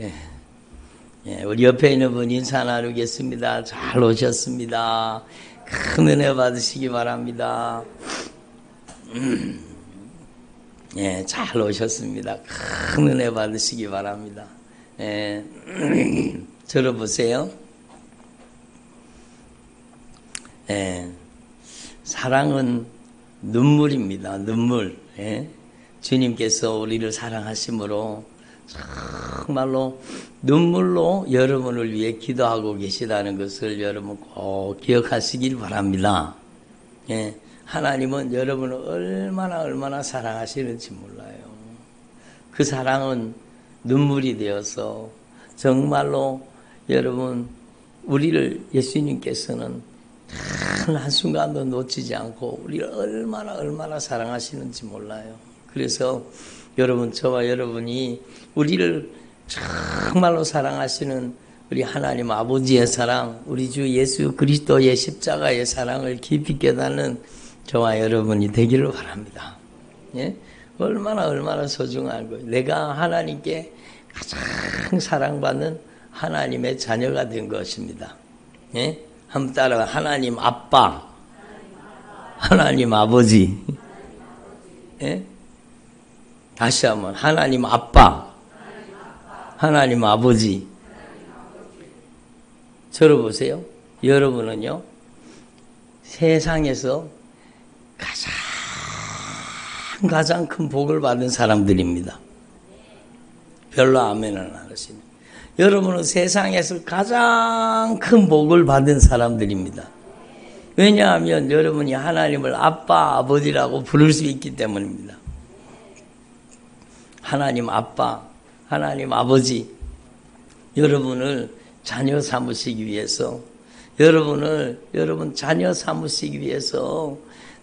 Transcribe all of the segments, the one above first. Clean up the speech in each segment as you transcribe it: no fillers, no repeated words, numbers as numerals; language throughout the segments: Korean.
우리 옆에 있는 분 인사 나누겠습니다. 잘 오셨습니다. 큰 은혜 받으시기 바랍니다. 잘 오셨습니다. 큰 은혜 받으시기 바랍니다. 들어보세요. 사랑은 눈물입니다. 눈물. 주님께서 우리를 사랑하심으로 정말로 눈물로 여러분을 위해 기도하고 계시다는 것을 여러분 꼭 기억하시길 바랍니다. 하나님은 여러분을 얼마나 사랑하시는지 몰라요. 그 사랑은 눈물이 되어서 정말로 여러분 우리를 예수님께서는 단 한순간도 놓치지 않고 우리를 얼마나 사랑하시는지 몰라요. 그래서 여러분, 저와 여러분이 우리를 정말로 사랑하시는 우리 하나님 아버지의 사랑, 우리 주 예수 그리스도의 십자가의 사랑을 깊이 깨닫는 저와 여러분이 되기를 바랍니다. 얼마나 소중한 거예요. 내가 하나님께 가장 사랑받는 하나님의 자녀가 된 것입니다. 한번 따라가. 하나님 아빠, 하나님 아버지. 다시 한번. 하나님 아빠, 하나님 아버지. 들어보세요. 여러분은요, 세상에서 가장 큰 복을 받은 사람들입니다. 별로 아멘을 안 하시네. 여러분은 세상에서 가장 큰 복을 받은 사람들입니다. 왜냐하면 여러분이 하나님을 아빠, 아버지라고 부를 수 있기 때문입니다. 하나님 아빠, 하나님 아버지, 여러분을 자녀 삼으시기 위해서, 여러분 자녀 삼으시기 위해서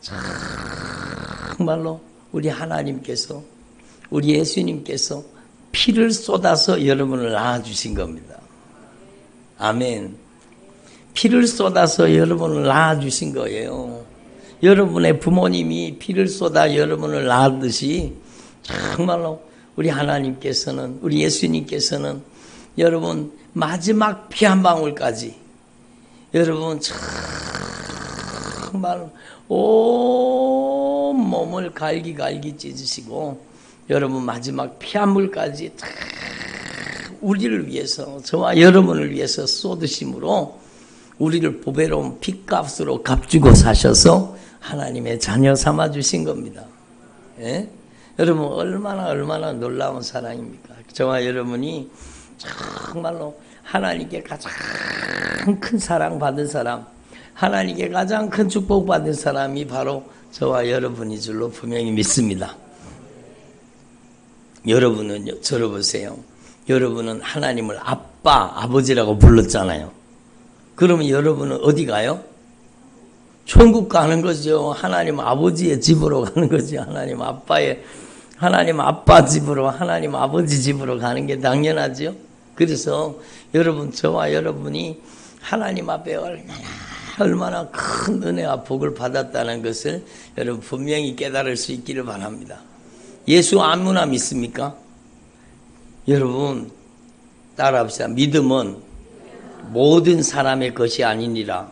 정말로 우리 하나님께서, 우리 예수님께서 피를 쏟아서 여러분을 낳아주신 겁니다. 아멘. 피를 쏟아서 여러분을 낳아주신 거예요. 여러분의 부모님이 피를 쏟아 여러분을 낳았듯이 정말로 우리 하나님께서는, 우리 예수님께서는 여러분 마지막 피 한 방울까지 여러분 정말 온 몸을 갈기 찢으시고 여러분 마지막 피 한 물까지 우리를 위해서, 저와 여러분을 위해서 쏟으심으로 우리를 보배로운 핏값으로 값주고 사셔서 하나님의 자녀 삼아주신 겁니다. 여러분 얼마나 놀라운 사랑입니까? 저와 여러분이 정말로 하나님께 가장 큰 사랑 받은 사람, 하나님께 가장 큰 축복 받은 사람이 바로 저와 여러분인 줄로 분명히 믿습니다. 여러분은요, 들어보세요. 여러분은 하나님을 아빠, 아버지라고 불렀잖아요. 그러면 여러분은 어디 가요? 천국 가는 거죠. 하나님 아버지의 집으로 가는 거죠. 하나님 아빠 집으로, 하나님 아버지 집으로 가는 게 당연하죠. 그래서 여러분, 저와 여러분이 하나님 앞에 얼마나 큰 은혜와 복을 받았다는 것을 여러분 분명히 깨달을 수 있기를 바랍니다. 예수 아무나 믿습니까? 여러분 따라합시다. 믿음은 모든 사람의 것이 아니니라.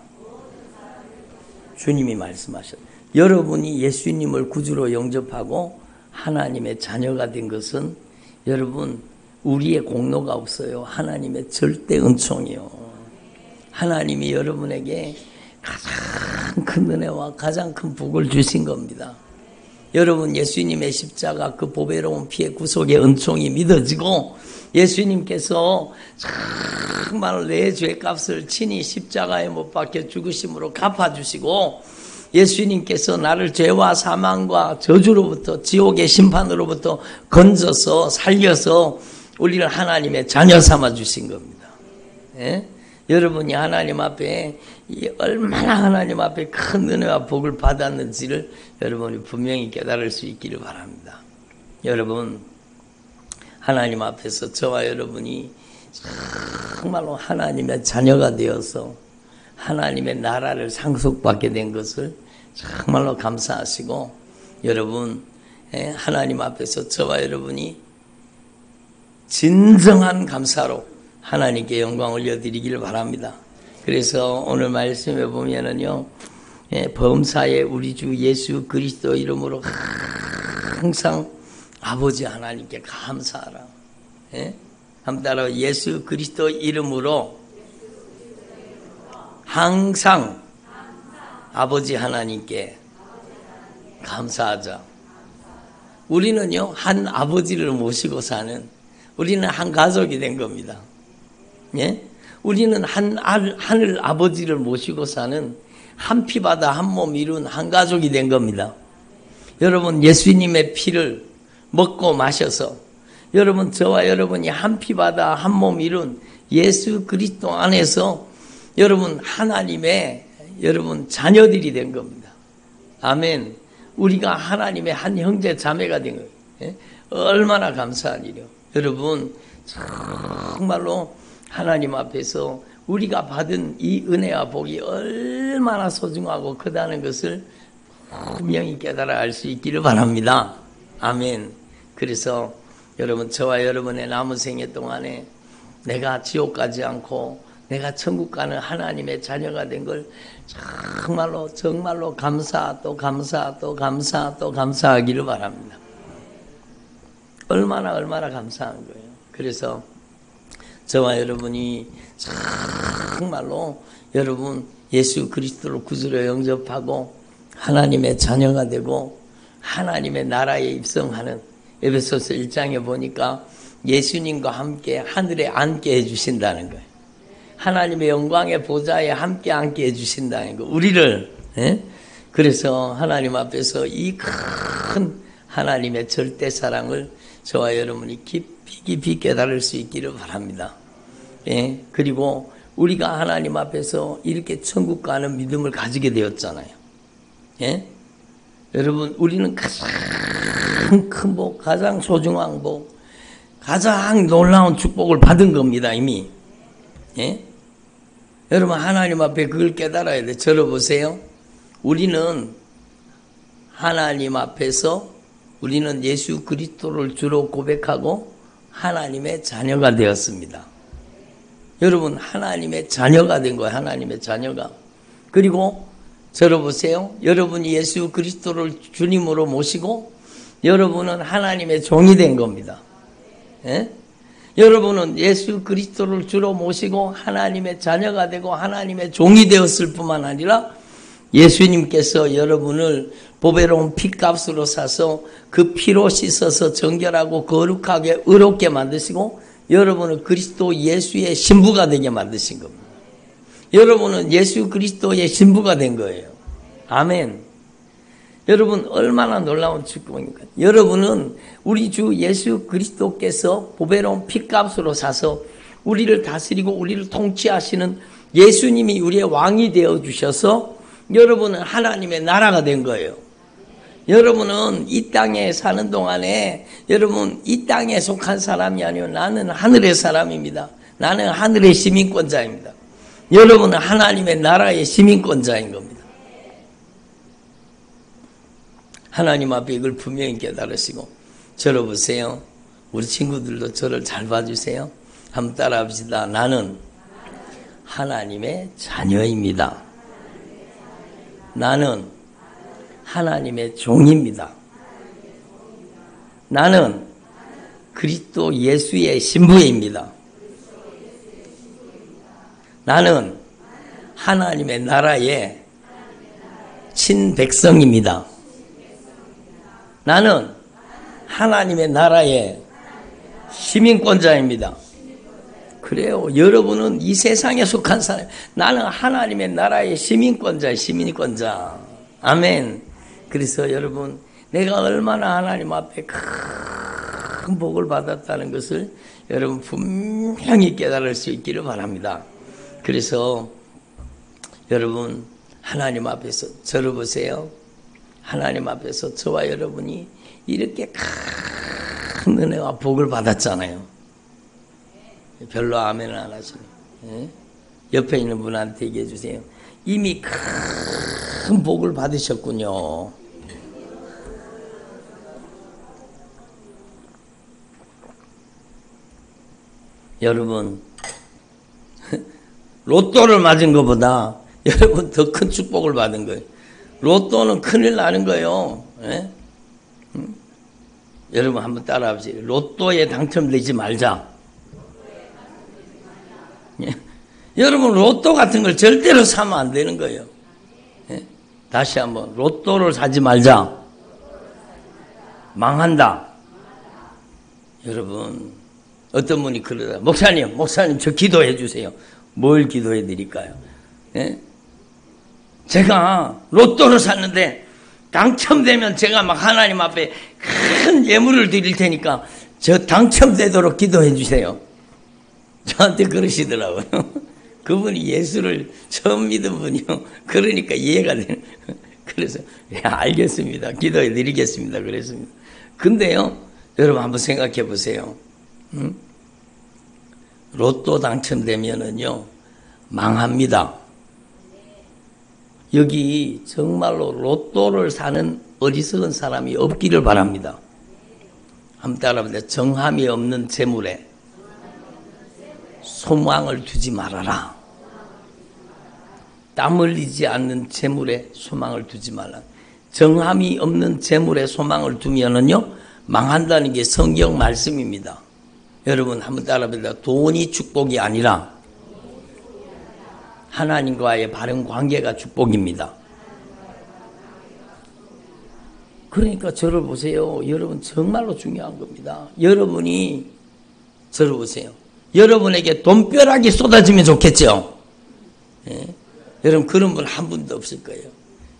주님이 말씀하셨다. 여러분이 예수님을 구주로 영접하고 하나님의 자녀가 된 것은 여러분 우리의 공로가 없어요. 하나님의 절대 은총이요. 하나님이 여러분에게 가장 큰 은혜와 가장 큰 복을 주신 겁니다. 여러분 예수님의 십자가 그 보배로운 피의 구속의 은총이 믿어지고 예수님께서 정말 내 죄값을 친히 십자가에 못 박혀 죽으심으로 갚아주시고 예수님께서 나를 죄와 사망과 저주로부터 지옥의 심판으로부터 건져서 살려서 우리를 하나님의 자녀 삼아 주신 겁니다. 여러분이 하나님 앞에 얼마나 하나님 앞에 큰 은혜와 복을 받았는지를 여러분이 분명히 깨달을 수 있기를 바랍니다. 여러분 하나님 앞에서 저와 여러분이 정말로 하나님의 자녀가 되어서 하나님의 나라를 상속받게 된 것을 정말로 감사하시고 여러분 하나님 앞에서 저와 여러분이 진정한 감사로 하나님께 영광 올려드리기를 바랍니다. 그래서 오늘 말씀에 보면은요, 범사에 우리 주 예수 그리스도 이름으로 항상 아버지 하나님께 감사하라. 한번 따라 예수 그리스도 이름으로 항상 아버지 하나님께 감사하자. 우리는요, 한 아버지를 모시고 사는, 우리는 한 가족이 된 겁니다. 예? 우리는 하늘 아버지를 모시고 사는 한 피바다 한 몸 이룬 한 가족이 된 겁니다. 여러분, 예수님의 피를 먹고 마셔서 여러분, 저와 여러분이 한 피바다 한 몸 이룬 예수 그리스도 안에서 여러분, 하나님의 여러분 자녀들이 된 겁니다. 아멘. 우리가 하나님의 한 형제 자매가 된 거예요. 예? 얼마나 감사한 일이요. 여러분, 정말로 하나님 앞에서 우리가 받은 이 은혜와 복이 얼마나 소중하고 크다는 것을 분명히 깨달아 알 수 있기를 바랍니다. 아멘. 그래서 여러분, 저와 여러분의 남은 생애 동안에 내가 지옥 가지 않고 내가 천국 가는 하나님의 자녀가 된 걸 정말로 감사 또 감사 또 감사 또 감사하기를 바랍니다. 얼마나 감사한 거예요. 그래서 저와 여러분이 정말로 여러분 예수 그리스도를 구주로 영접하고 하나님의 자녀가 되고 하나님의 나라에 입성하는, 에베소서 1장에 보니까 예수님과 함께 하늘에 앉게 해주신다는 거예요. 하나님의 영광의 보좌에 함께 앉게 해주신다는 거. 우리를. 그래서 하나님 앞에서 이 큰 하나님의 절대 사랑을 저와 여러분이 깊이 깨달을 수 있기를 바랍니다. 그리고 우리가 하나님 앞에서 이렇게 천국 가는 믿음을 가지게 되었잖아요. 여러분, 우리는 가장 큰 복, 가장 소중한 복, 가장 놀라운 축복을 받은 겁니다, 이미. 여러분, 하나님 앞에 그걸 깨달아야 돼. 들어보세요. 우리는 하나님 앞에서 우리는 예수 그리스도를 주로 고백하고 하나님의 자녀가 되었습니다. 여러분, 하나님의 자녀가 된 거예요. 하나님의 자녀가. 그리고 들어보세요. 여러분이 예수 그리스도를 주님으로 모시고 여러분은 하나님의 종이 된 겁니다. 여러분은 예수 그리스도를 주로 모시고 하나님의 자녀가 되고 하나님의 종이 되었을 뿐만 아니라 예수님께서 여러분을 보배로운 피값으로 사서 그 피로 씻어서 정결하고 거룩하게 의롭게 만드시고 여러분은 그리스도 예수의 신부가 되게 만드신 겁니다. 여러분은 예수 그리스도의 신부가 된 거예요. 아멘. 여러분, 얼마나 놀라운 축복입니까? 여러분은 우리 주 예수 그리스도께서 보배로운 피값으로 사서 우리를 다스리고 우리를 통치하시는 예수님이 우리의 왕이 되어 주셔서 여러분은 하나님의 나라가 된 거예요. 여러분은 이 땅에 사는 동안에 여러분 이 땅에 속한 사람이 아니요, 나는 하늘의 사람입니다. 나는 하늘의 시민권자입니다. 여러분은 하나님의 나라의 시민권자인 겁니다. 하나님 앞에 이걸 분명히 깨달으시고, 저를 보세요. 우리 친구들도 저를 잘 봐주세요. 한번 따라 합시다. 나는 하나님의 자녀입니다. 나는 하나님의 종입니다. 나는 그리스도 예수의 신부입니다. 나는 하나님의 나라의 친백성입니다. 나는 하나님의 나라의 시민권자입니다. 그래요. 여러분은 이 세상에 속한 사람, 나는 하나님의 나라의 시민권자. 아멘. 그래서 여러분, 내가 얼마나 하나님 앞에 큰 복을 받았다는 것을 여러분 분명히 깨달을 수 있기를 바랍니다. 그래서 여러분, 하나님 앞에서 저를 보세요. 하나님 앞에서 저와 여러분이 이렇게 큰 은혜와 복을 받았잖아요. 별로 아멘을 안 하시네. 옆에 있는 분한테 얘기해 주세요. 이미 큰 복을 받으셨군요. 여러분, 로또를 맞은 것보다 여러분 더 큰 축복을 받은 거예요. 로또는 큰일 나는 거예요. 예? 여러분 한번 따라합시다. 로또에 당첨되지 말자. 예? 여러분 로또 같은 걸 절대로 사면 안 되는 거예요. 예? 다시 한번 로또를 사지 말자. 망한다. 여러분 어떤 분이 그러다 목사님 저 기도해 주세요. 뭘 기도해 드릴까요? 예? 제가 로또를 샀는데 당첨되면 제가 막 하나님 앞에 큰 예물을 드릴 테니까 저 당첨되도록 기도해 주세요. 저한테 그러시더라고요. 그분이 예수를 처음 믿은 분이요. 그러니까 이해가 되는. 그래서 알겠습니다. 기도해 드리겠습니다. 그랬습니다. 근데요, 여러분 한번 생각해 보세요. 로또 당첨되면은요 망합니다. 여기 정말로 로또를 사는 어리석은 사람이 없기를 바랍니다. 한번 따라합니다. 정함이 없는 재물에 소망을 두지 말아라. 땀 흘리지 않는 재물에 소망을 두지 말라. 정함이 없는 재물에 소망을 두면은요 망한다는 게 성경 말씀입니다. 여러분 한번 따라합니다. 돈이 축복이 아니라 하나님과의 바른 관계가 축복입니다. 그러니까 저를 보세요. 여러분 정말로 중요한 겁니다. 여러분이 저를 보세요. 여러분에게 돈벼락이 쏟아지면 좋겠죠. 예? 여러분 그런 분 한 분도 없을 거예요.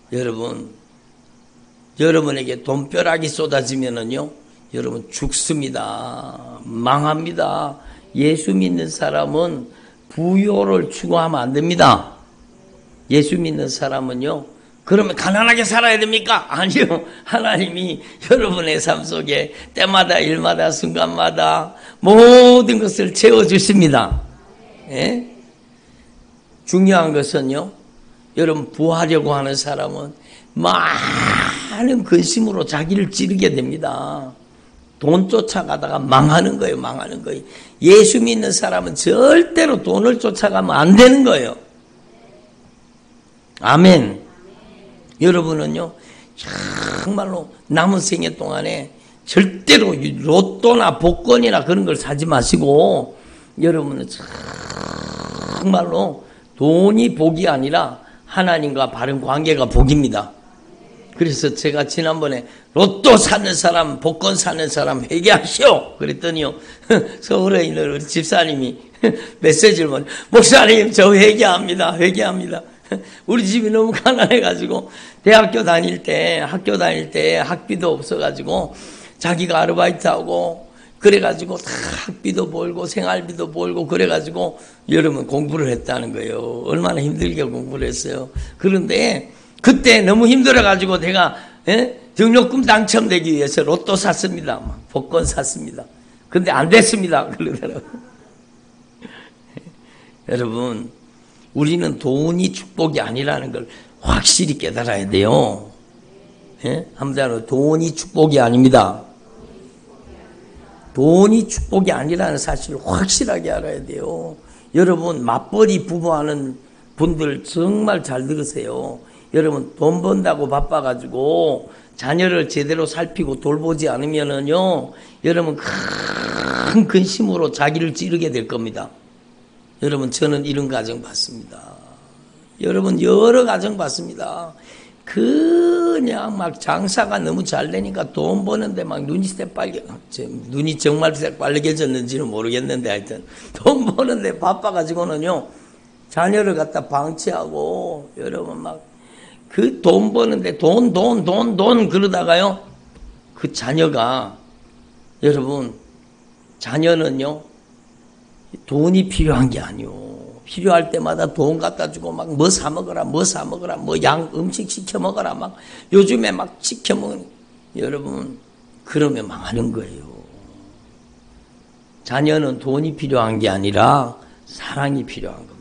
여러분에게 돈벼락이 쏟아지면은요 여러분 죽습니다. 망합니다. 예수 믿는 사람은 부요를 추구하면 안 됩니다. 예수 믿는 사람은요 그러면 가난하게 살아야 됩니까? 아니요. 하나님이 여러분의 삶 속에 때마다 일마다 순간마다 모든 것을 채워주십니다. 예? 중요한 것은요 여러분 부하려고 하는 사람은 많은 근심으로 자기를 찌르게 됩니다. 돈 쫓아가다가 망하는 거예요. 망하는 거예요. 예수 믿는 사람은 절대로 돈을 쫓아가면 안 되는 거예요. 아멘. 여러분은요 정말로 남은 생애 동안에 절대로 로또나 복권이나 그런 걸 사지 마시고 여러분은 정말로 돈이 복이 아니라 하나님과 바른 관계가 복입니다. 그래서 제가 지난번에 로또 사는 사람, 복권 사는 사람 회개하시오 그랬더니요 서울에 있는 우리 집사님이 메시지를 보내 목사님 저 회개합니다. 우리 집이 너무 가난해가지고 학교 다닐 때 학비도 없어가지고 자기가 아르바이트하고 그래가지고 다 학비도 벌고 생활비도 벌고 그래가지고 여러분 공부를 했다는 거예요. 얼마나 힘들게 공부를 했어요. 그런데 그때 너무 힘들어가지고 내가 등록금 당첨되기 위해서 로또 샀습니다. 복권 샀습니다. 근데 안 됐습니다. 그러더라고요. 여러분 우리는 돈이 축복이 아니라는 걸 확실히 깨달아야 돼요. 한번 돈이 축복이 아닙니다. 돈이 축복이 아니라는 사실을 확실하게 알아야 돼요. 여러분 맞벌이 부부하는 분들 정말 잘 들으세요. 여러분 돈 번다고 바빠가지고 자녀를 제대로 살피고 돌보지 않으면은요 여러분 큰 근심으로 자기를 찌르게 될 겁니다. 여러분 저는 이런 가정 봤습니다. 여러분 여러 가정 봤습니다. 그냥 막 장사가 너무 잘 되니까 돈 버는데 막 눈이 정말 빨개졌는지는 모르겠는데 하여튼 돈 버는데 바빠가지고는요 자녀를 갖다 방치하고 여러분 막 그 돈 버는데 돈 그러다가요 그 자녀가 여러분 자녀는요 돈이 필요한 게 아니요 필요할 때마다 돈 갖다 주고 막 뭐 사 먹어라 뭐 음식 시켜 먹어라 막 요즘에 막 시켜 먹는 여러분 그러면 망하는 거예요. 자녀는 돈이 필요한 게 아니라 사랑이 필요한 겁니다.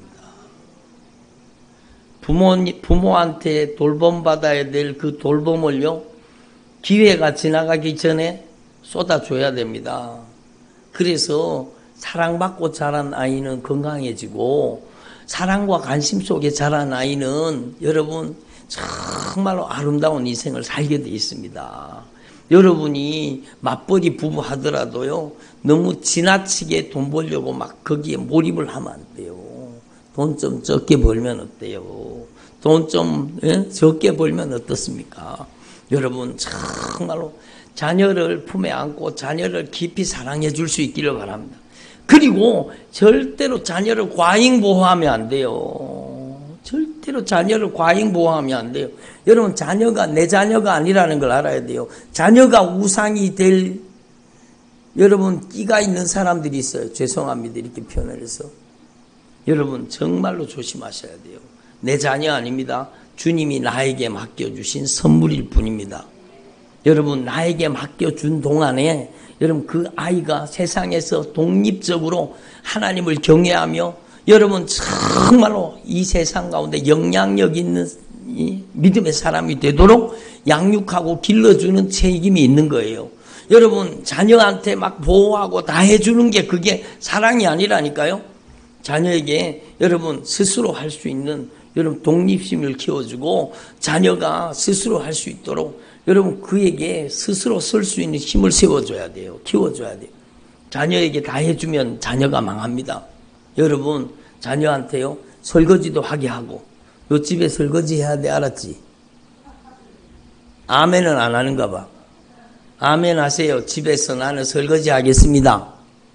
부모한테 돌봄받아야 될 그 돌봄을요 기회가 지나가기 전에 쏟아줘야 됩니다. 그래서 사랑받고 자란 아이는 건강해지고 사랑과 관심 속에 자란 아이는 여러분 정말로 아름다운 인생을 살게 돼 있습니다. 여러분이 맞벌이 부부 하더라도요, 너무 지나치게 돈 벌려고 막 거기에 몰입을 하면 안 돼요. 돈 좀 적게 벌면 어때요? 돈 좀 적게 벌면 어떻습니까? 여러분 정말로 자녀를 품에 안고 자녀를 깊이 사랑해 줄 수 있기를 바랍니다. 그리고 절대로 자녀를 과잉 보호하면 안 돼요. 절대로 자녀를 과잉 보호하면 안 돼요. 여러분 자녀가 내 자녀가 아니라는 걸 알아야 돼요. 자녀가 우상이 될 여러분 끼가 있는 사람들이 있어요. 죄송합니다. 이렇게 표현을 해서. 여러분 정말로 조심하셔야 돼요. 내 자녀 아닙니다. 주님이 나에게 맡겨주신 선물일 뿐입니다. 여러분 나에게 맡겨준 동안에 여러분 그 아이가 세상에서 독립적으로 하나님을 경외하며 여러분 정말로 이 세상 가운데 영향력 있는 이 믿음의 사람이 되도록 양육하고 길러주는 책임이 있는 거예요. 여러분 자녀한테 막 보호하고 다 해주는 게 그게 사랑이 아니라니까요. 자녀에게 여러분 스스로 할 수 있는 여러분 독립심을 키워주고 자녀가 스스로 할 수 있도록 여러분 그에게 스스로 설 수 있는 힘을 세워줘야 돼요. 키워줘야 돼요. 자녀에게 다 해주면 자녀가 망합니다. 여러분 자녀한테요 설거지도 하게 하고 요 집에 설거지 해야 돼 알았지? 아멘은 안 하는가 봐. 아멘 하세요. 집에서 나는 설거지 하겠습니다.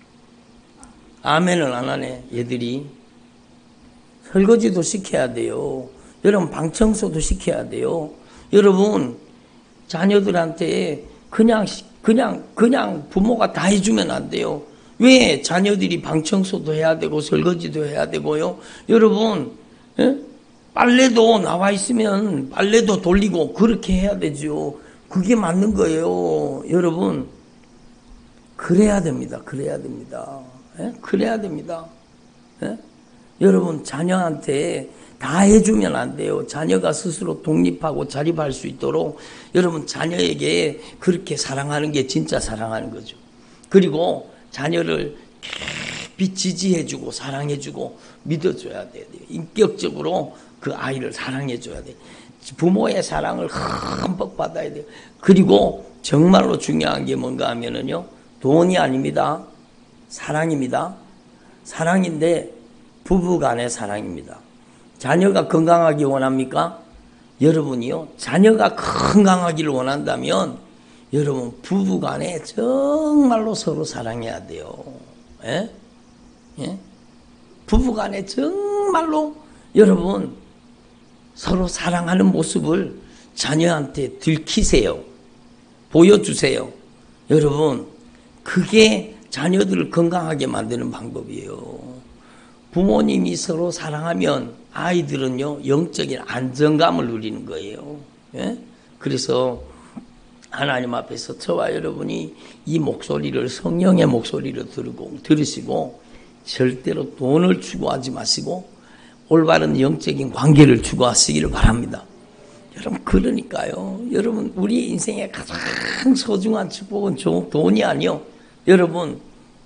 아멘은 안 하네. 얘들이 설거지도 시켜야 돼요. 여러분 방청소도 시켜야 돼요. 여러분 자녀들한테 그냥 부모가 다 해주면 안 돼요. 왜 자녀들이 방청소도 해야 되고 설거지도 해야 되고요. 여러분 빨래도 나와 있으면 빨래도 돌리고 그렇게 해야 되죠. 그게 맞는 거예요. 여러분 그래야 됩니다. 그래야 됩니다. 그래야 됩니다. 여러분 자녀한테 다 해주면 안 돼요. 자녀가 스스로 독립하고 자립할 수 있도록 여러분 자녀에게 그렇게 사랑하는 게 진짜 사랑하는 거죠. 그리고 자녀를 깊이 지지해주고 사랑해주고 믿어줘야 돼요. 인격적으로 그 아이를 사랑해줘야 돼요. 부모의 사랑을 흠뻑 받아야 돼요. 그리고 정말로 중요한 게 뭔가 하면은요, 돈이 아닙니다. 사랑입니다. 사랑인데 부부 간의 사랑입니다. 자녀가 건강하기 원합니까? 여러분이요, 자녀가 건강하기를 원한다면 여러분 부부 간에 정말로 서로 사랑해야 돼요. 예? 예? 부부 간에 정말로 여러분 서로 사랑하는 모습을 자녀한테 들키세요. 보여주세요. 여러분 그게 자녀들을 건강하게 만드는 방법이에요. 부모님이 서로 사랑하면 아이들은요 영적인 안정감을 누리는 거예요. 예? 그래서 하나님 앞에서 저와 여러분이 이 목소리를 성령의 목소리를 들으시고 절대로 돈을 추구하지 마시고 올바른 영적인 관계를 추구하시기를 바랍니다. 여러분 그러니까요. 여러분 우리 인생의 가장 소중한 축복은 돈이 아니요. 여러분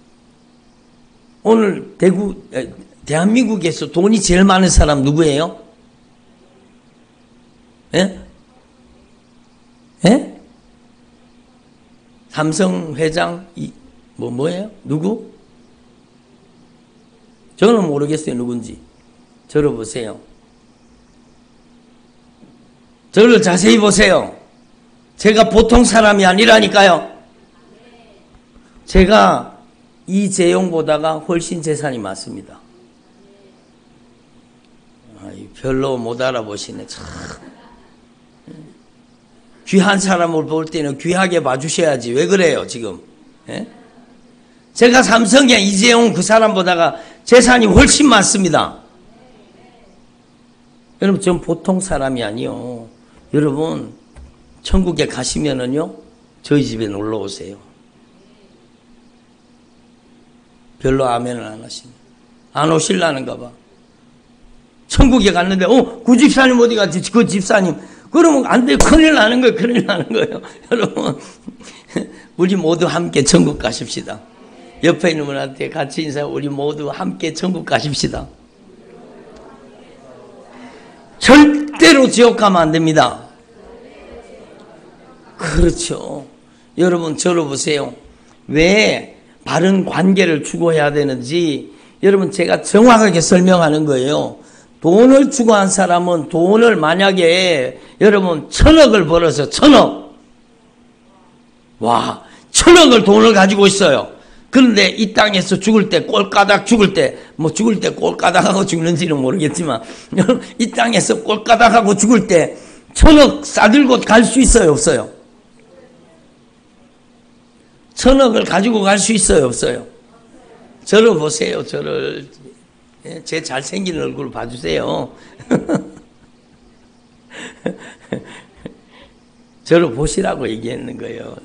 오늘 대한민국에서 돈이 제일 많은 사람 누구예요? 예? 예? 삼성 회장 뭐예요? 누구? 저는 모르겠어요. 누군지. 저를 보세요. 저를 자세히 보세요. 제가 보통 사람이 아니라니까요. 제가 이재용보다가 훨씬 재산이 많습니다. 별로 못 알아보시네. 참. 귀한 사람을 볼 때는 귀하게 봐주셔야지. 왜 그래요 지금? 예? 제가 삼성의 이재용 그 사람보다가 재산이 훨씬 많습니다. 여러분 전 보통 사람이 아니요. 여러분 천국에 가시면은요 저희 집에 놀러 오세요. 별로 아멘을 안 하십니다. 안 오실라는가 봐. 천국에 갔는데 그 집사님 어디 갔지? 그 집사님. 그러면 안 돼. 큰일 나는 거예요. 큰일 나는 거예요. 여러분 우리 모두 함께 천국 가십시다. 옆에 있는 분한테 같이 인사, 우리 모두 함께 천국 가십시다. 절대로 지옥 가면 안 됩니다. 그렇죠. 여러분 저를 보세요. 왜 바른 관계를 추구해야 되는지 여러분 제가 정확하게 설명하는 거예요. 돈을 추구한 사람은 돈을 만약에 여러분 1000억을 벌어서 1000억, 와 1000억을 돈을 가지고 있어요. 그런데 이 땅에서 죽을 때 꼴까닥 죽을 때, 뭐 죽을 때 꼴까닥하고 죽는지는 모르겠지만 이 땅에서 꼴까닥하고 죽을 때 1000억 싸들고 갈 수 있어요 없어요? 1000억을 가지고 갈 수 있어요 없어요? 저를 보세요. 저를, 제 잘생긴 얼굴 봐주세요. 저를 보시라고 얘기했는 거예요.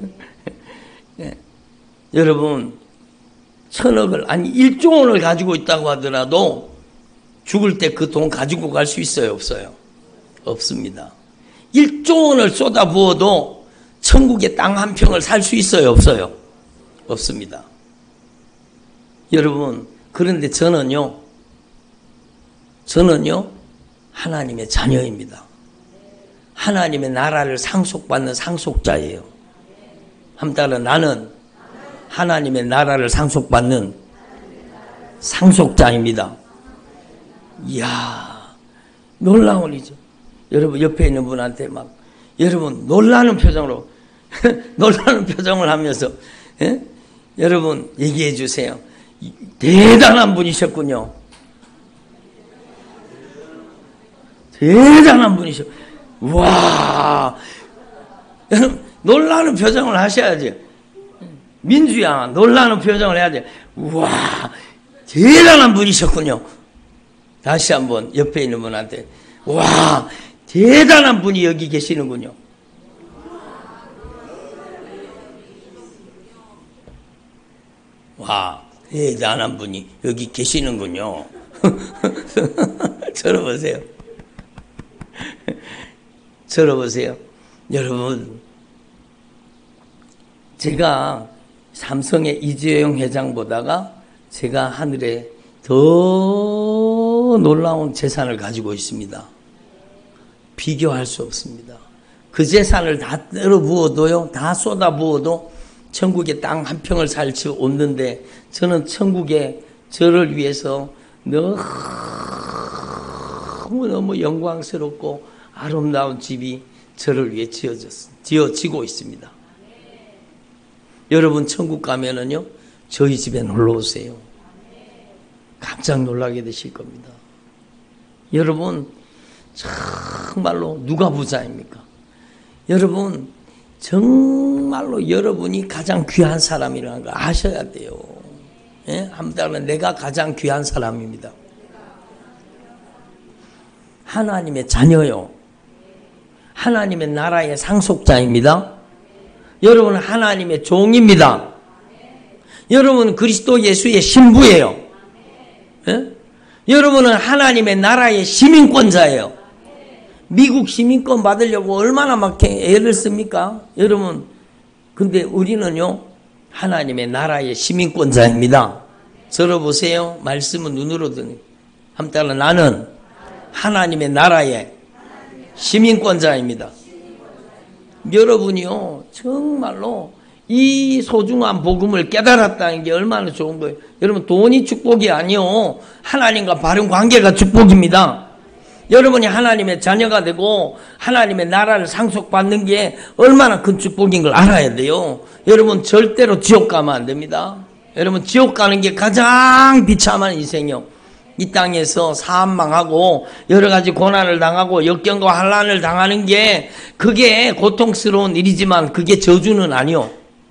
여러분 1000억을 아니 1조 원을 가지고 있다고 하더라도 죽을 때 그 돈 가지고 갈 수 있어요 없어요? 없습니다. 1조 원을 쏟아부어도 천국의 땅 한 평을 살 수 있어요 없어요? 없습니다. 여러분 그런데 저는요 하나님의 자녀입니다. 하나님의 나라를 상속받는 상속자예요. 한따라 나는 하나님의 나라를 상속받는 상속자입니다. 이야, 놀라운 일이죠. 여러분 옆에 있는 분한테 막 여러분 놀라는 표정으로 놀라는 표정을 하면서 여러분 얘기해 주세요. 대단한 분이셨군요. 대단한 분이셨. 와, 여러분 놀라는 표정을 하셔야지. 민주야, 놀라는 표정을 해야 돼. 와, 대단한 분이셨군요. 다시 한번 옆에 있는 분한테 와, 대단한 분이 여기 계시는군요. 와, 대단한 분이 여기 계시는군요. 저러 보세요. 저러 보세요. 여러분, 제가 삼성의 이재용 회장보다가 제가 하늘에 더 놀라운 재산을 가지고 있습니다. 비교할 수 없습니다. 그 재산을 다 때려 부어도요, 다 쏟아 부어도 천국의 땅 한 평을 살 수 없는데 저는 천국에 저를 위해서 너무 영광스럽고 아름다운 집이 저를 위해 지어지고 있습니다. 여러분 천국 가면은요 저희 집에 놀러 오세요. 깜짝 놀라게 되실 겁니다. 여러분 정말로 누가 부자입니까? 여러분 정말로 여러분이 가장 귀한 사람이라는 걸 아셔야 돼요. 예? 한번 내가 가장 귀한 사람입니다. 하나님의 자녀요. 하나님의 나라의 상속자입니다. 여러분은 하나님의 종입니다. 여러분은 그리스도 예수의 신부예요. 예? 여러분은 하나님의 나라의 시민권자예요. 미국 시민권 받으려고 얼마나 막 애를 씁니까? 여러분, 근데 우리는요, 하나님의 나라의 시민권자입니다. 들어보세요. 말씀은 눈으로 듣는. 한따라 나는 하나님의 나라의 시민권자입니다. 여러분이요, 정말로 이 소중한 복음을 깨달았다는 게 얼마나 좋은 거예요. 여러분, 돈이 축복이 아니요, 하나님과 바른 관계가 축복입니다. 여러분이 하나님의 자녀가 되고 하나님의 나라를 상속받는 게 얼마나 큰 축복인 걸 알아야 돼요. 여러분 절대로 지옥 가면 안 됩니다. 여러분 지옥 가는 게 가장 비참한 인생이요. 이 땅에서 사망하고 여러 가지 고난을 당하고 역경과 환난을 당하는 게 그게 고통스러운 일이지만 그게 저주는 아니요.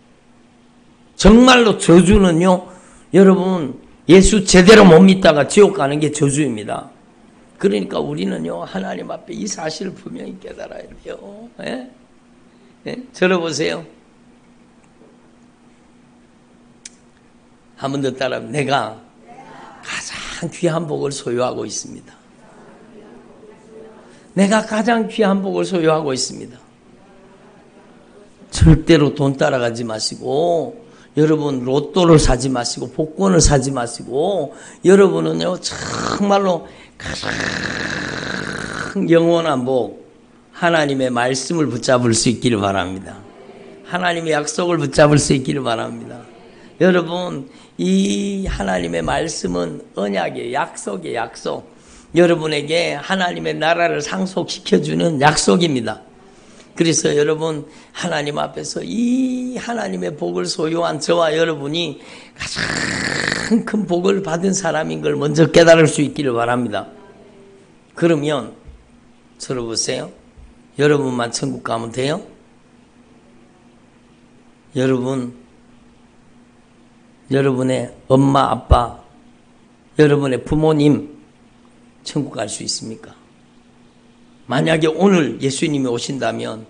정말로 저주는요, 여러분 예수 제대로 못 믿다가 지옥 가는 게 저주입니다. 그러니까 우리는요 하나님 앞에 이 사실을 분명히 깨달아야 돼요. 예? 예? 들어보세요. 한 번 더 따라하면 내가 가장 귀한 복을 소유하고 있습니다. 내가 가장 귀한 복을 소유하고 있습니다. 절대로 돈 따라가지 마시고 여러분 로또를 사지 마시고 복권을 사지 마시고 여러분은요 정말로 가장 영원한 복 하나님의 말씀을 붙잡을 수 있기를 바랍니다. 하나님의 약속을 붙잡을 수 있기를 바랍니다. 여러분 이 하나님의 말씀은 언약이에요. 약속이에요. 약속. 여러분에게 하나님의 나라를 상속시켜주는 약속입니다. 그래서 여러분 하나님 앞에서 이 하나님의 복을 소유한 저와 여러분이 가장 큰 복을 받은 사람인 걸 먼저 깨달을 수 있기를 바랍니다. 그러면 들어보세요. 여러분만 천국 가면 돼요? 여러분의 엄마 아빠 여러분의 부모님 천국 갈 수 있습니까? 만약에 오늘 예수님이 오신다면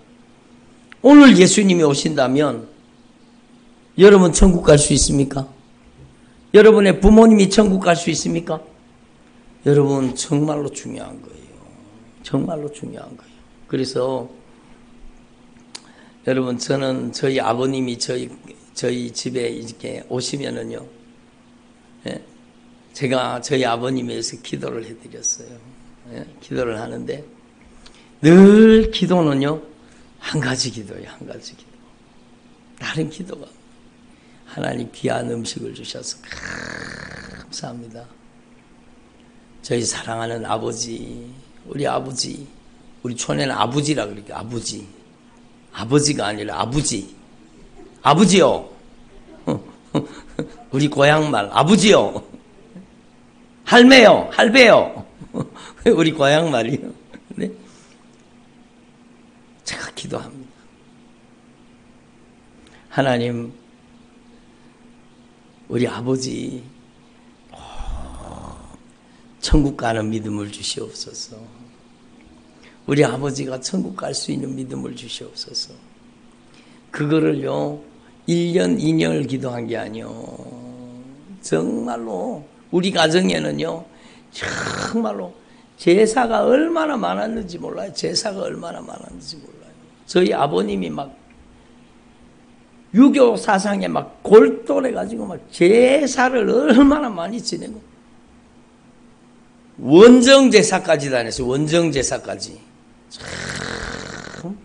여러분 천국 갈 수 있습니까? 여러분의 부모님이 천국 갈 수 있습니까? 여러분 정말로 중요한 거예요. 정말로 중요한 거예요. 그래서 여러분 저는 저희 아버님이 저희 집에 이렇게 오시면은요, 제가 저희 아버님에 의해서 기도를 해드렸어요. 기도를 하는데 늘 기도는요 한 가지 기도예요. 한 가지 기도. 다른 기도가 하나님 귀한 음식을 주셔서 감사합니다. 저희 사랑하는 아버지, 우리 촌에는 아버지라 그러니까 아버지가 아니라 아버지요. 우리 고향말 아버지요. 할배요. 우리 고향말이요. 네? 제가 기도합니다. 하나님, 우리 아버지 천국 가는 믿음을 주시옵소서. 우리 아버지가 천국 갈 수 있는 믿음을 주시옵소서. 그거를요 1년 2년을 기도한 게 아니요, 정말로 우리 가정에는요 정말로 제사가 얼마나 많았는지 몰라요. 저희 아버님이 막 유교 사상에 막 골똘해가지고 막 제사를 얼마나 많이 지내고 원정제사까지 다녔어요. 원정제사까지. 참,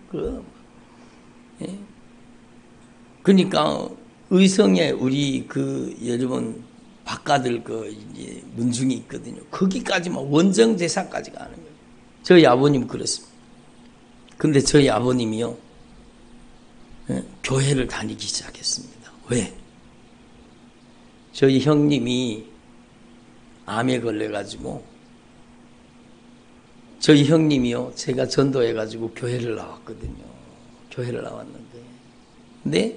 그러니까 의성에 우리 여러분 바깥들 문중이 있거든요. 거기까지만 원정제사까지 가는 거예요. 저희 아버님 그랬습니다. 근데 저희 아버님이요, 교회를 다니기 시작했습니다. 왜? 저희 형님이 암에 걸려가지고 저희 형님이요, 제가 전도해가지고 교회를 나왔거든요. 교회를 나왔는데, 근데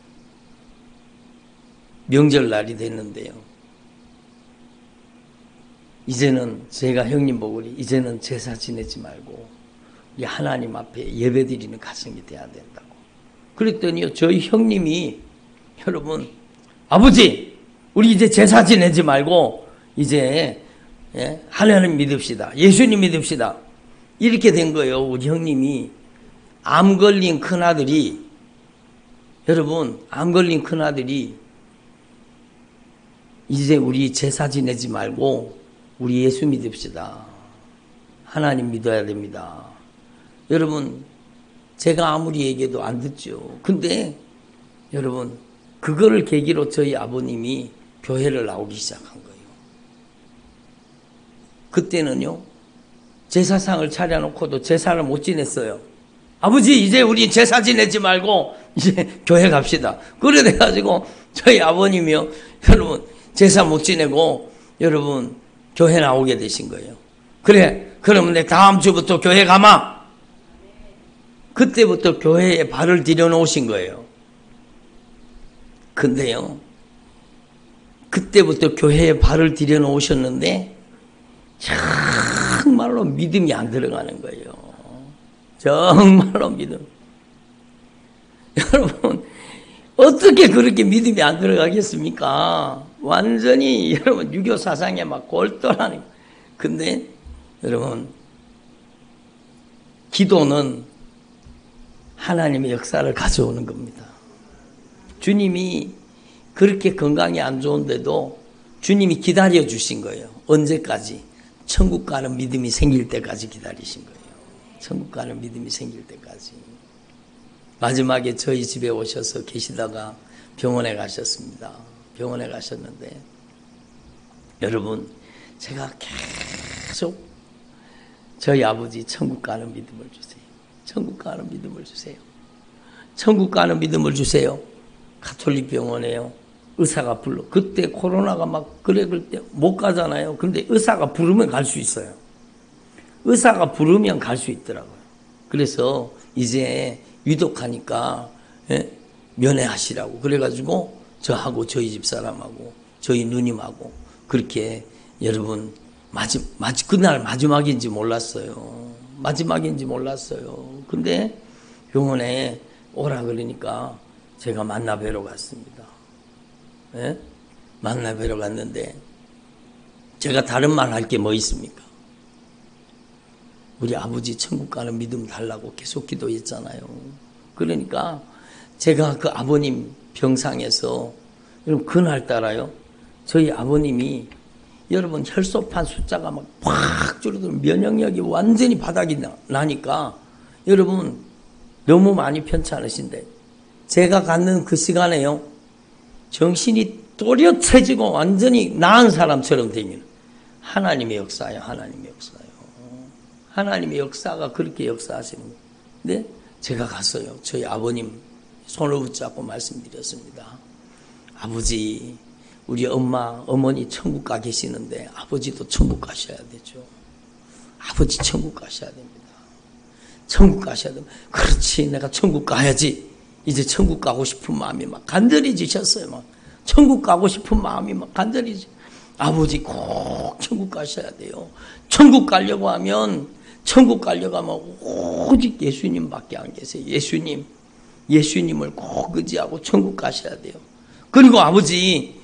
명절날이 됐는데요, 이제는 제가 형님 보고 이제는 제사 지내지 말고 우리 하나님 앞에 예배드리는 가정이 돼야 된다고. 그랬더니요, 저희 형님이, 여러분, 아버지, 우리 이제 제사 지내지 말고 이제 하나님 믿읍시다. 예수님 믿읍시다. 이렇게 된 거예요. 우리 형님이 암 걸린 큰아들이, 여러분, 암 걸린 큰아들이 이제 우리 제사 지내지 말고 우리 예수 믿읍시다. 하나님 믿어야 됩니다. 여러분, 제가 아무리 얘기해도 안 듣죠. 근데 여러분, 그거를 계기로 저희 아버님이 교회를 나오기 시작한 거예요. 그때는요, 제사상을 차려놓고도 제사를 못 지냈어요. 아버지, 이제 우리 제사 지내지 말고 이제 교회 갑시다. 그래 돼가지고 저희 아버님이요, 여러분, 제사 못 지내고 여러분 교회 나오게 되신 거예요. 그래, 그러면 내 다음 주부터 교회 가마. 그때부터 교회에 발을 들여놓으신 거예요. 근데요, 그때부터 교회에 발을 들여놓으셨는데 정말로 믿음이 안 들어가는 거예요. 정말로 믿음. 여러분, 어떻게 그렇게 믿음이 안 들어가겠습니까? 완전히 여러분 유교 사상에 막 골똘하는. 근데 여러분, 기도는 하나님의 역사를 가져오는 겁니다. 주님이 그렇게 건강이 안 좋은데도 주님이 기다려 주신 거예요. 언제까지? 천국 가는 믿음이 생길 때까지 기다리신 거예요. 천국 가는 믿음이 생길 때까지. 마지막에 저희 집에 오셔서 계시다가 병원에 가셨습니다. 병원에 가셨는데 여러분, 제가 계속 저희 아버지 천국 가는 믿음을 주세요. 천국 가는 믿음을 주세요. 천국 가는 믿음을 주세요. 가톨릭 병원에요. 의사가 불러. 그때 코로나가 막 그럴 때 못 가잖아요. 근데 의사가 부르면 갈 수 있어요. 의사가 부르면 갈 수 있더라고요. 그래서 이제 위독하니까 면회하시라고. 그래가지고 저하고 저희 집사람하고 저희 누님하고 그렇게 여러분 그날 마지막인지 몰랐어요. 마지막인지 몰랐어요. 근데 병원에 오라 그러니까 제가 만나 뵈러 갔습니다. 예? 만나 뵈러 갔는데 제가 다른 말 할 게 뭐 있습니까? 우리 아버지 천국 가는 믿음 달라고 계속 기도했잖아요. 그러니까 제가 그 아버님 병상에서 여러분 그날따라요 저희 아버님이 여러분 혈소판 숫자가 막 팍 줄어들고 면역력이 완전히 바닥이 나니까 여러분 너무 많이 편찮으신데 제가 갖는 그 시간에요 정신이 또렷해지고 완전히 나은 사람처럼 됩니다. 하나님의 역사예요. 하나님의 역사예요. 하나님의 역사가 그렇게 역사하시는 거예요. 근데 제가 갔어요. 저희 아버님 손을 붙잡고 말씀드렸습니다. 아버지, 우리 어머니 천국 가 계시는데 아버지도 천국 가셔야 되죠. 아버지 천국 가셔야 됩니다. 천국 가셔야 됩니다. 그렇지, 내가 천국 가야지. 이제 천국 가고 싶은 마음이 막 간절해지셨어요. 막 천국 가고 싶은 마음이 막 간절해지. 아버지 꼭 천국 가셔야 돼요. 천국 가려고 하면 오직 예수님밖에 안 계세요. 예수님을 꼭 의지하고 천국 가셔야 돼요. 그리고 아버지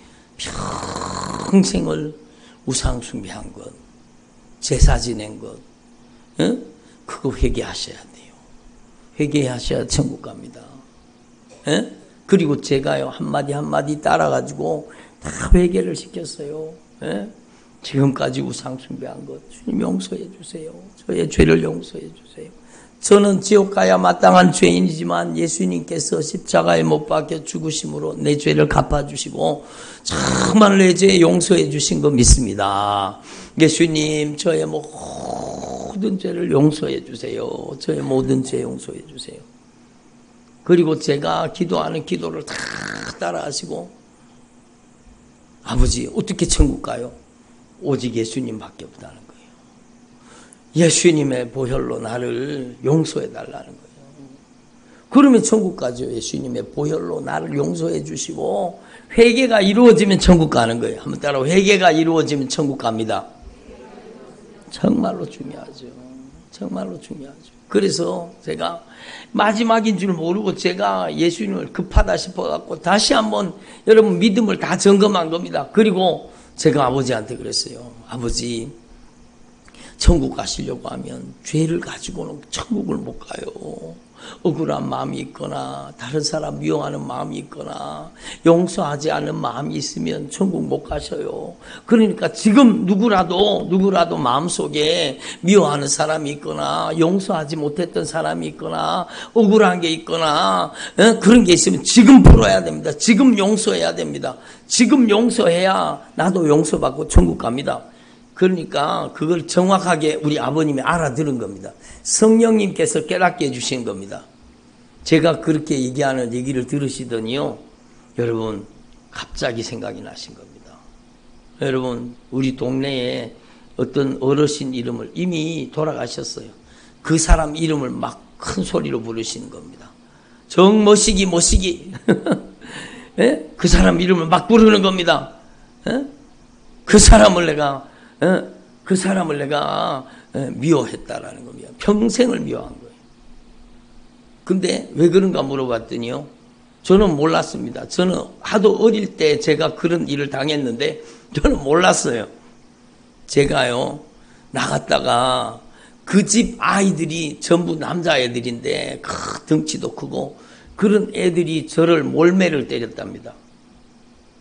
평생을 우상 숭배한 것, 제사 지낸 것, 그거 회개하셔야 돼요. 회개하셔야 천국 갑니다. 그리고 제가요 한마디 따라가지고 다 회개를 시켰어요. 지금까지 우상 숭배한 것 주님 용서해 주세요. 저의 죄를 용서해 주세요. 저는 지옥 가야 마땅한 죄인이지만 예수님께서 십자가에 못 박혀 죽으심으로 내 죄를 갚아주시고 정말 내 죄 용서해 주신 거 믿습니다. 예수님 저의 모든 죄를 용서해 주세요. 저의 모든 죄 용서해 주세요. 그리고 제가 기도하는 기도를 다 따라하시고 아버지 어떻게 천국 가요? 오직 예수님밖에 없다는 거예요. 예수님의 보혈로 나를 용서해 달라는 거예요. 그러면 천국 가죠. 예수님의 보혈로 나를 용서해 주시고 회개가 이루어지면 천국 가는 거예요. 한번 따라 회개가 이루어지면 천국 갑니다. 정말로 중요하죠. 정말로 중요하죠. 그래서 제가 마지막인 줄 모르고 제가 예수님을 급하다 싶어갖고 다시 한번 여러분 믿음을 다 점검한 겁니다. 그리고 제가 아버지한테 그랬어요. 아버지, 천국 가시려고 하면 죄를 가지고는 천국을 못 가요. 억울한 마음이 있거나 다른 사람 미워하는 마음이 있거나 용서하지 않는 마음이 있으면 천국 못 가셔요. 그러니까 지금 누구라도 마음속에 미워하는 사람이 있거나 용서하지 못했던 사람이 있거나 억울한 게 있거나 그런 게 있으면 지금 풀어야 됩니다. 지금 용서해야 됩니다. 지금 용서해야 나도 용서받고 천국 갑니다. 그러니까 그걸 정확하게 우리 아버님이 알아들은 겁니다. 성령님께서 깨닫게 해주신 겁니다. 제가 그렇게 얘기하는 얘기를 들으시더니요, 여러분 갑자기 생각이 나신 겁니다. 여러분 우리 동네에 어떤 어르신 이름을 이미 돌아가셨어요. 그 사람 이름을 막 큰 소리로 부르시는 겁니다. 정머시기 예? 그 사람 이름을 막 부르는 겁니다. 예? 그 사람을 내가 미워했다라는 겁니다. 평생을 미워한 거예요. 근데 왜 그런가 물어봤더니요, 저는 몰랐습니다. 저는 하도 어릴 때 제가 그런 일을 당했는데 저는 몰랐어요. 제가요 나갔다가 그 집 아이들이 전부 남자애들인데 덩치도 크고 그런 애들이 저를 몰매를 때렸답니다.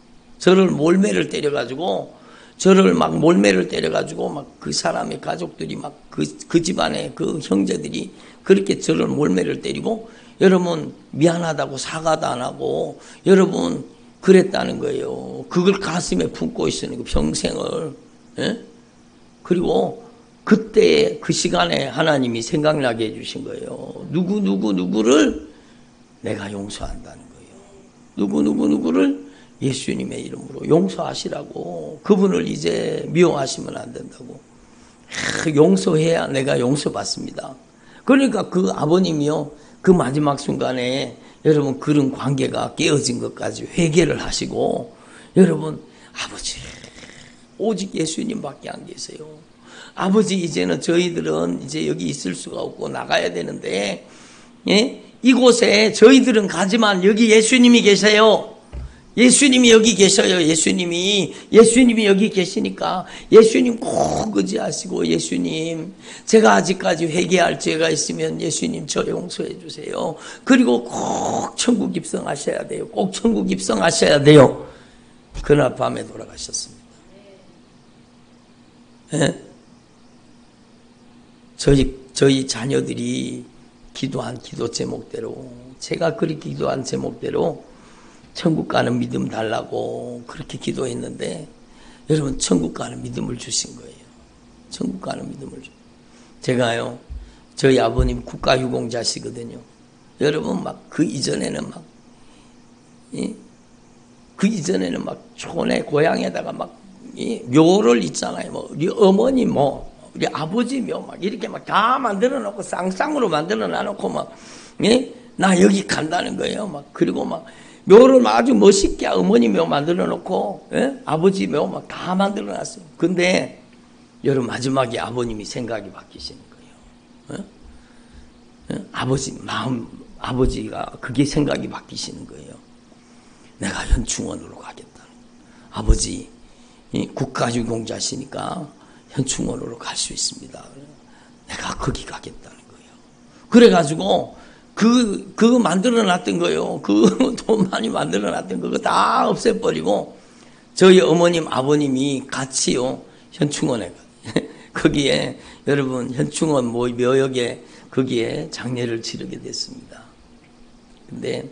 저를 몰매를 때려가지고 저를 막 몰매를 때려가지고 막 그 사람의 가족들이 막 그 집안의 그 형제들이 그렇게 저를 몰매를 때리고 여러분 미안하다고 사과도 안 하고 여러분 그랬다는 거예요. 그걸 가슴에 품고 있으니까 평생을. 예? 그리고 그때 그 시간에 하나님이 생각나게 해주신 거예요. 누구를 내가 용서한다는 거예요. 누구를 예수님의 이름으로 용서하시라고. 그분을 이제 미워하시면 안 된다고. 용서해야 내가 용서받습니다. 그러니까 그 아버님이요, 그 마지막 순간에 여러분 그런 관계가 깨어진 것까지 회개를 하시고, 여러분 아버지 오직 예수님밖에 안 계세요. 아버지 이제는 저희들은 이제 여기 있을 수가 없고 나가야 되는데, 예? 이곳에 저희들은 가지만 여기 예수님이 계세요. 예수님이 여기 계셔요. 예수님이 여기 계시니까 예수님 꼭 의지하시고, 예수님 제가 아직까지 회개할 죄가 있으면 예수님 저 용서해 주세요. 그리고 꼭 천국 입성하셔야 돼요. 꼭 천국 입성하셔야 돼요. 그날 밤에 돌아가셨습니다. 예? 저희 자녀들이 기도한 기도 제목대로, 제가 그렇게 기도한 제목대로 천국 가는 믿음 달라고 그렇게 기도했는데, 여러분 천국 가는 믿음을 주신 거예요. 천국 가는 믿음을 제가요, 저희 아버님 국가유공자시거든요. 여러분 막 그 이전에는 막, 예? 그 이전에는 막 촌에 고향에다가 막 묘를 있잖아요. 뭐 우리 어머니 뭐 우리 아버지 묘 막 이렇게 막 다 만들어 놓고 쌍쌍으로 만들어 놔놓고 막, 예? 나 여기 간다는 거예요. 막 그리고 막 묘를 아주 멋있게 어머니 묘 만들어 놓고, 예? 아버지 묘 막 다 만들어 놨어요. 근데 여러분 마지막에 아버님이 생각이 바뀌시는 거예요. 예? 예? 아버지가 그게 생각이 바뀌시는 거예요. 내가 현충원으로 가겠다는. 아버지 국가유공자시니까 현충원으로 갈 수 있습니다. 내가 거기 가겠다는 거예요. 그래가지고 그거 만들어놨던 거예요. 그 돈 많이 만들어놨던 그거 다 없애버리고 저희 어머님 아버님이 같이요 현충원에 거기에 여러분 현충원 묘역에 거기에 장례를 치르게 됐습니다. 근데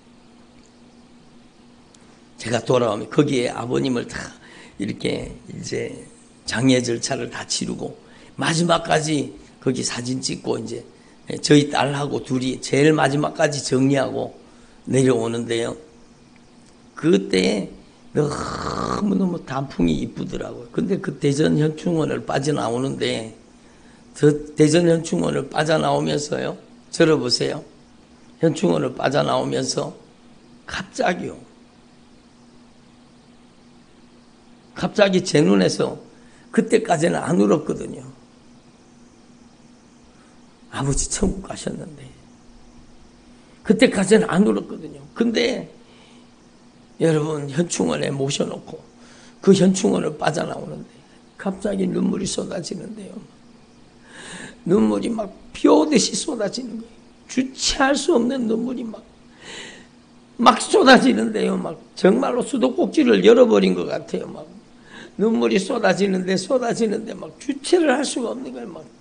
제가 돌아오면 거기에 아버님을 다 이렇게 이제 장례 절차를 다 치르고 마지막까지 거기 사진 찍고 이제 저희 딸하고 둘이 제일 마지막까지 정리하고 내려오는데요. 그때 너무너무 단풍이 이쁘더라고요. 근데 그 대전 현충원을 빠져나오는데 저 대전 현충원을 빠져나오면서요. 들어보세요. 현충원을 빠져나오면서 갑자기 제 눈에서 그때까지는 안 울었거든요. 아버지 천국 가셨는데 그때까지는 안 울었거든요. 근데 여러분 현충원에 모셔놓고 그 현충원을 빠져나오는데 갑자기 눈물이 쏟아지는데요. 눈물이 막 비 오듯이 쏟아지는 거예요. 주체할 수 없는 눈물이 막 쏟아지는데요. 막 정말로 수도꼭지를 열어버린 것 같아요. 막 눈물이 쏟아지는데 막 주체를 할 수가 없는 거예요. 막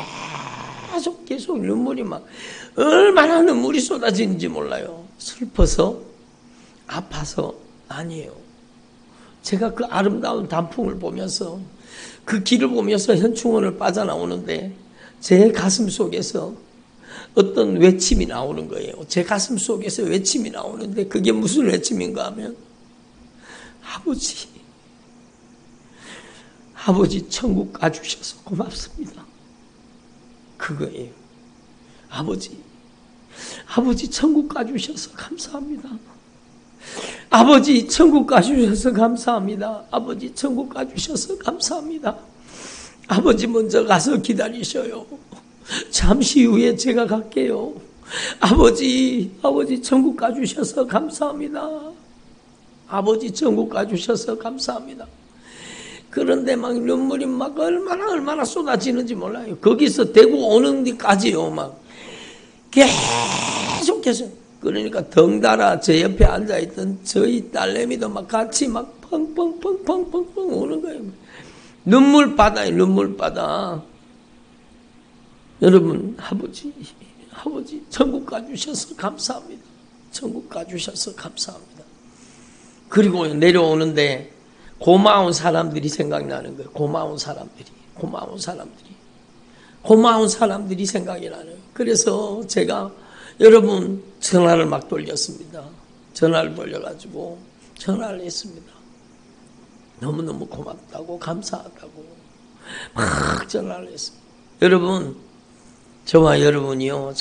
계속 눈물이 막 얼마나 눈물이 쏟아지는지 몰라요. 슬퍼서 아파서 아니에요. 제가 그 아름다운 단풍을 보면서 그 길을 보면서 현충원을 빠져나오는데 제 가슴 속에서 어떤 외침이 나오는 거예요. 제 가슴 속에서 외침이 나오는데 그게 무슨 외침인가 하면 아버지 천국 가주셔서 고맙습니다. 그거예요. 아버지 천국 가주셔서 감사합니다. 아버지 천국 가주셔서 감사합니다. 아버지 천국 가주셔서 감사합니다. 아버지 먼저 가서 기다리셔요. 잠시 후에 제가 갈게요. 아버지 천국 가주셔서 감사합니다. 아버지 천국 가주셔서 감사합니다. 그런데 막 눈물이 막 얼마나 쏟아지는지 몰라요. 거기서 대구 오는 데까지요. 막 계속해서 그러니까 덩달아 제 옆에 앉아있던 저희 딸내미도 막 같이 막 펑펑펑펑펑펑 우는 거예요. 눈물바다에 눈물바다. 여러분, 아버지 천국 가주셔서 감사합니다. 천국 가주셔서 감사합니다. 그리고 내려오는데 고마운 사람들이 생각나는 거예요. 고마운 사람들이 생각이 나요. 그래서 제가 여러분 전화를 막 돌렸습니다. 전화를 돌려가지고 전화를 했습니다. 너무너무 고맙다고 감사하다고 막 전화를 했습니다. 여러분, 저와 여러분이요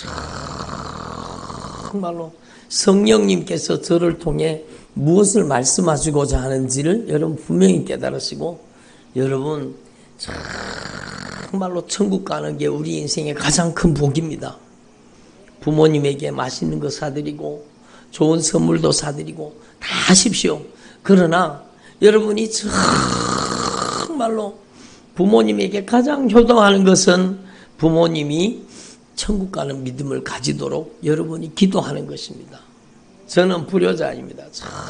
정말로 성령님께서 저를 통해 무엇을 말씀하시고자 하는지를 여러분 분명히 깨달으시고, 여러분 정말로 천국 가는 게 우리 인생의 가장 큰 복입니다. 부모님에게 맛있는 거 사드리고 좋은 선물도 사드리고 다 하십시오. 그러나 여러분이 정말로 부모님에게 가장 효도하는 것은 부모님이 천국 가는 믿음을 가지도록 여러분이 기도하는 것입니다. 저는 불효자입니다.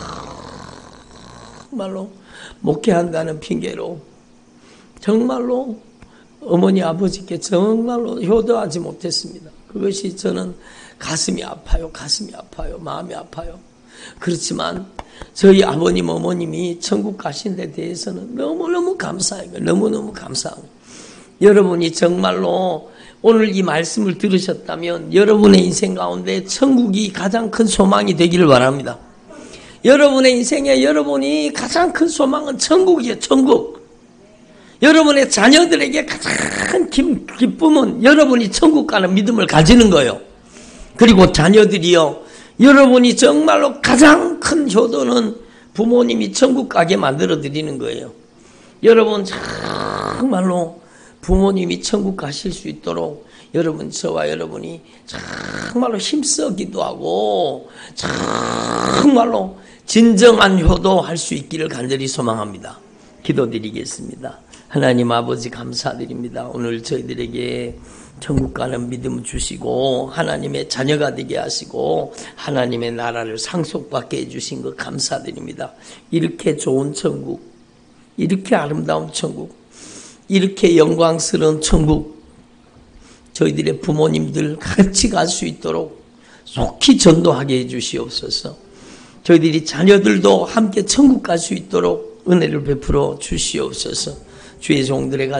정말로 목회한다는 핑계로 정말로 어머니 아버지께 정말로 효도하지 못했습니다. 그것이 저는 가슴이 아파요. 마음이 아파요. 그렇지만 저희 아버님 어머님이 천국 가신 데 대해서는 너무너무 감사해요. 너무너무 감사해요. 여러분이 정말로 오늘 이 말씀을 들으셨다면 여러분의 인생 가운데 천국이 가장 큰 소망이 되기를 바랍니다. 여러분의 인생에 여러분이 가장 큰 소망은 천국이에요. 천국. 여러분의 자녀들에게 가장 기쁨은 여러분이 천국 가는 믿음을 가지는 거예요. 그리고 자녀들이요, 여러분이 정말로 가장 큰 효도는 부모님이 천국 가게 만들어 드리는 거예요. 여러분 정말로 부모님이 천국 가실 수 있도록 여러분, 저와 여러분이 정말로 힘써 기도하고 정말로 진정한 효도할 수 있기를 간절히 소망합니다. 기도드리겠습니다. 하나님 아버지 감사드립니다. 오늘 저희들에게 천국 가는 믿음 주시고 하나님의 자녀가 되게 하시고 하나님의 나라를 상속받게 해주신 것 감사드립니다. 이렇게 좋은 천국, 이렇게 아름다운 천국, 이렇게 영광스러운 천국, 저희들의 부모님들 같이 갈 수 있도록 속히 전도하게 해주시옵소서. 저희들이 자녀들도 함께 천국 갈 수 있도록 은혜를 베풀어 주시옵소서. 주의 종들의